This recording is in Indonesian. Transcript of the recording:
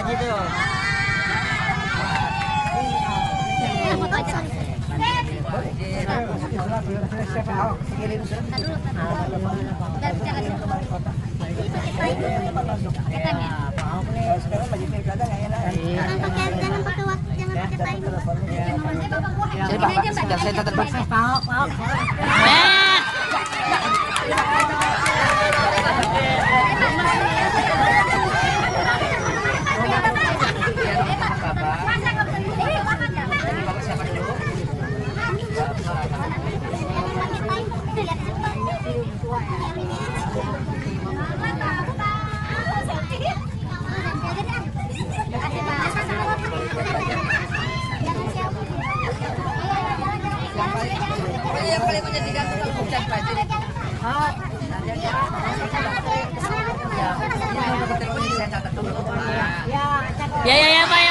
Haji tuh. Saya terpaksa. Yang paling menjadikan kalau hujan banjir itu. Ya, ya, ya, Pak.